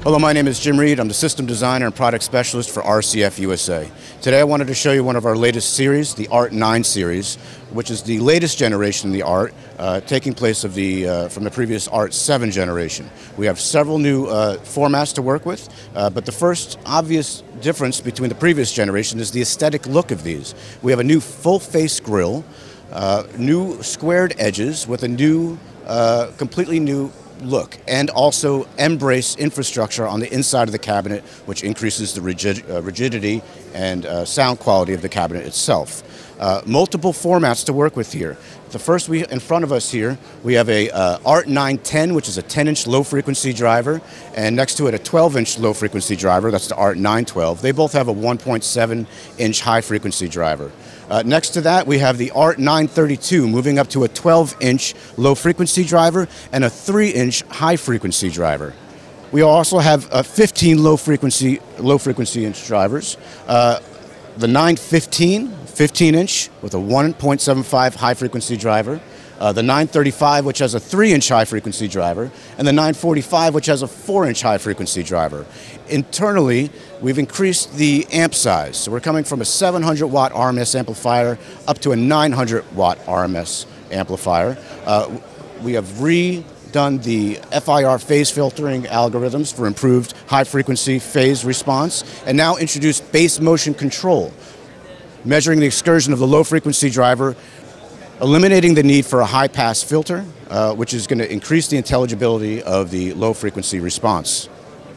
Hello, my name is Jim Reed. I'm the System Designer and Product Specialist for RCF USA. Today I wanted to show you one of our latest series, the ART9 series, which is the latest generation of the ART, taking place of from the previous ART7 generation. We have several new formats to work with, but the first obvious difference between the previous generation is the aesthetic look of these. We have a new full-face grille, new squared edges with a new, completely new look, and also M-brace infrastructure on the inside of the cabinet, which increases the rigidity and sound quality of the cabinet itself. Multiple formats to work with here. The first in front of us here, we have a ART910, which is a 10-inch low-frequency driver, and next to it a 12-inch low-frequency driver, that's the ART912. They both have a 1.7-inch high-frequency driver. Next to that, we have the ART932, moving up to a 12-inch low-frequency driver and a 3-inch high-frequency driver. We also have 15 low-frequency inch drivers. The 915, 15-inch with a 1.75 high-frequency driver. The 935, which has a 3-inch high-frequency driver, and the 945, which has a 4-inch high-frequency driver. Internally, we've increased the amp size. So we're coming from a 700-watt RMS amplifier up to a 900-watt RMS amplifier. We have redone the FIR phase filtering algorithms for improved high-frequency phase response, and now introduced bass motion control, measuring the excursion of the low-frequency driver, eliminating the need for a high-pass filter, which is going to increase the intelligibility of the low-frequency response.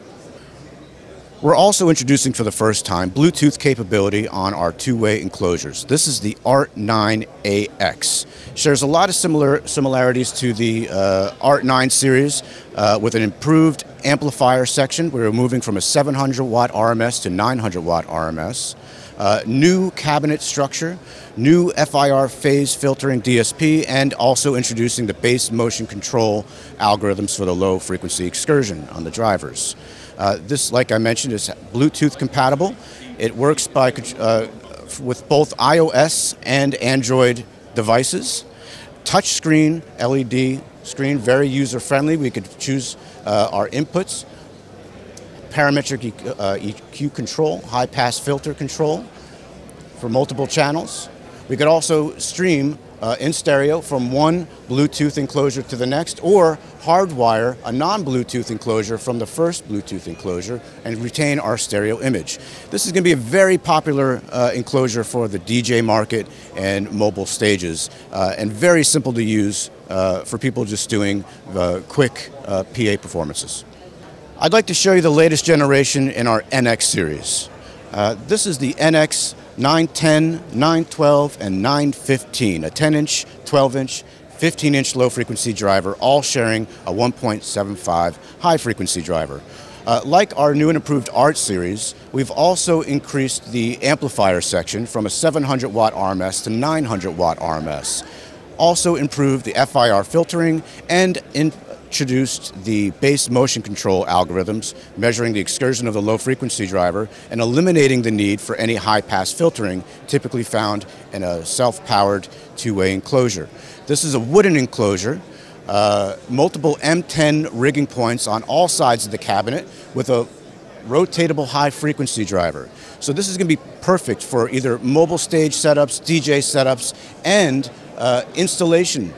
We're also introducing for the first time Bluetooth capability on our two-way enclosures. This is the ART9AX. Shares a lot of similarities to the ART9 series with an improved amplifier section. We're moving from a 700-watt RMS to 900-watt RMS. New cabinet structure, new FIR phase filtering DSP, and also introducing the bass motion control algorithms for the low frequency excursion on the drivers. This, like I mentioned, is Bluetooth compatible. It works with both iOS and Android devices. Touchscreen LED screen, very user-friendly. We could choose our inputs. Parametric EQ control, high-pass filter control for multiple channels. We could also stream in stereo from one Bluetooth enclosure to the next, or hardwire a non-Bluetooth enclosure from the first Bluetooth enclosure and retain our stereo image. This is going to be a very popular enclosure for the DJ market and mobile stages, and very simple to use for people just doing quick PA performances. I'd like to show you the latest generation in our NX series. This is the NX 910, 912, and 915, a 10-inch, 12-inch, 15-inch low-frequency driver, all sharing a 1.75 high-frequency driver. Like our new and improved ART series, we've also increased the amplifier section from a 700-watt RMS to 900-watt RMS. Also improved the FIR filtering and introduced the bass motion control algorithms, measuring the excursion of the low-frequency driver and eliminating the need for any high-pass filtering typically found in a self-powered two-way enclosure. This is a wooden enclosure, multiple M10 rigging points on all sides of the cabinet with a rotatable high-frequency driver. So this is going to be perfect for either mobile stage setups, DJ setups, and installation.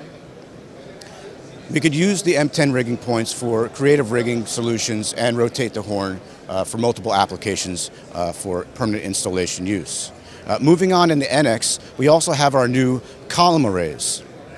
We could use the M10 rigging points for creative rigging solutions and rotate the horn for multiple applications for permanent installation use. Moving on in the NX, we also have our new column arrays.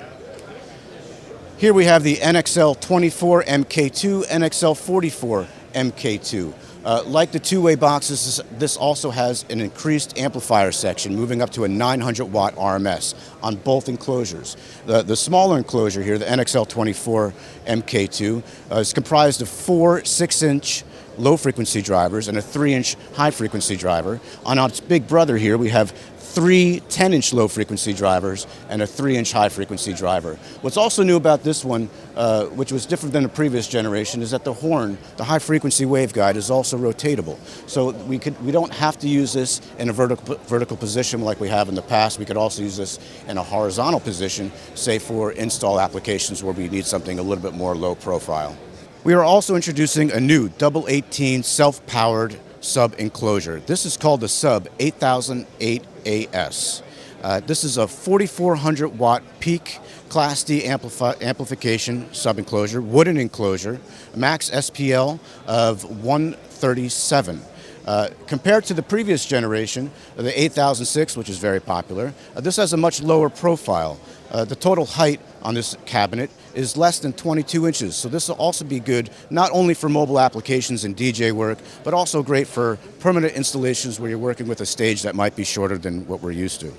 Here we have the NXL24 MK2, NXL44 MK2. Like the two-way boxes, this also has an increased amplifier section, moving up to a 900-watt RMS on both enclosures. The smaller enclosure here, the NXL24 MK2, is comprised of 4 6-inch low-frequency drivers and a 3-inch high-frequency driver. On its big brother here, we have 3 10-inch low-frequency drivers and a 3-inch high-frequency driver. What's also new about this one, which was different than the previous generation, is that the horn, the high-frequency waveguide, is also rotatable. So we don't have to use this in a vertical position like we have in the past. We could also use this in a horizontal position, say for install applications where we need something a little bit more low profile. We are also introducing a new double 18 self-powered sub enclosure. This is called the Sub 8008AS. This is a 4,400 watt peak Class D amplification sub enclosure, wooden enclosure, max SPL of 137. Compared to the previous generation, the 8006, which is very popular, this has a much lower profile. The total height on this cabinet is less than 22 inches, so this will also be good not only for mobile applications and DJ work, but also great for permanent installations where you're working with a stage that might be shorter than what we're used to.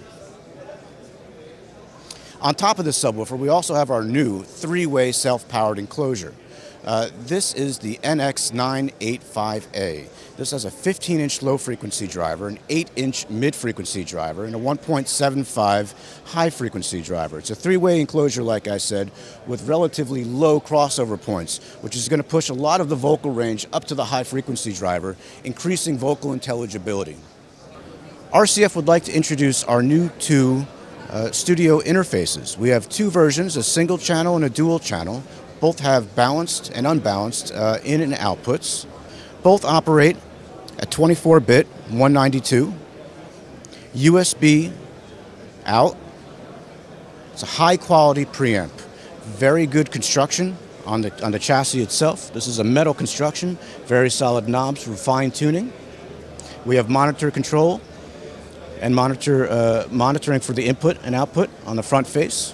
On top of this subwoofer, we also have our new three-way self-powered enclosure. This is the NX985A. This has a 15-inch low-frequency driver, an 8-inch mid-frequency driver, and a 1.75 high-frequency driver. It's a three-way enclosure, like I said, with relatively low crossover points, which is going to push a lot of the vocal range up to the high-frequency driver, increasing vocal intelligibility. RCF would like to introduce our new two studio interfaces. We have two versions, a single channel and a dual channel. Both have balanced and unbalanced in and outputs. Both operate at 24-bit 192, USB out. It's a high-quality preamp. Very good construction on the chassis itself. This is a metal construction, very solid knobs for fine tuning. We have monitor control and monitoring for the input and output on the front face.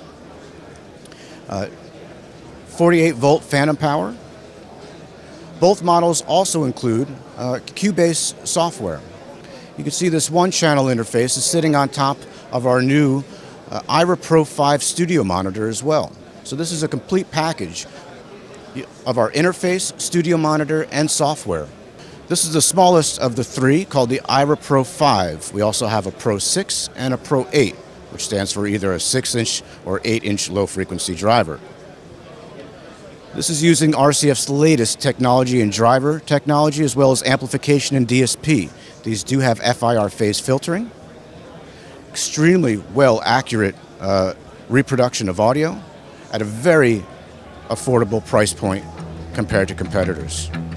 48-volt phantom power. Both models also include Cubase software. You can see this one-channel interface is sitting on top of our new IRA Pro 5 studio monitor as well. So this is a complete package of our interface, studio monitor, and software. This is the smallest of the three, called the IRA Pro 5. We also have a Pro 6 and a Pro 8, which stands for either a 6-inch or 8-inch low-frequency driver. This is using RCF's latest technology and driver technology, as well as amplification and DSP. These do have FIR phase filtering, extremely well accurate reproduction of audio at a very affordable price point compared to competitors.